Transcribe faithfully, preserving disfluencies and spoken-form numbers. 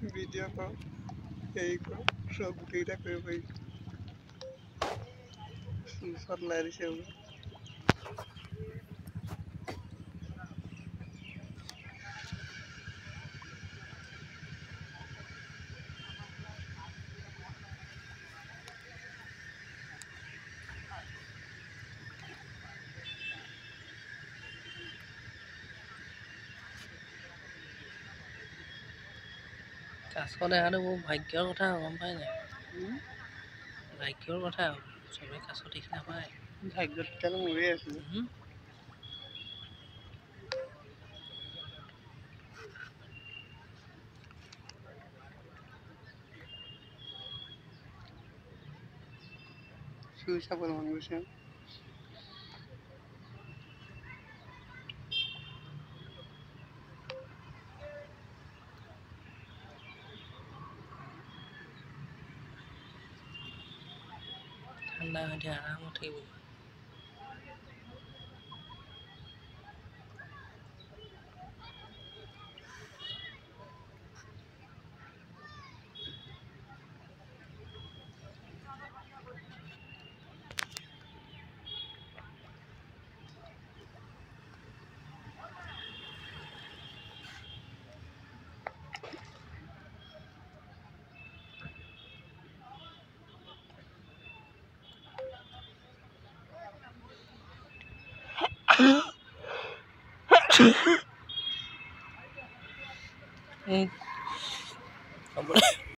video' কল হেৰি কৰ চব গোটেইকেইটা কৰিব পাৰি ওচৰত লাই দিছে বোলে কাছ দেখাটো বহু ভাগ্যৰ কথা গম পাই নাই ভাগ্যৰ কথা চবেই কাছ দেখি নাপায় ভাগ্যত তেতিয়ালৈ মৰিয়ে আছিলে চুই চাবলৈ মন গৈছে ঠাণ্ডা হৈ দিয়ে আৰামত থাকিব এই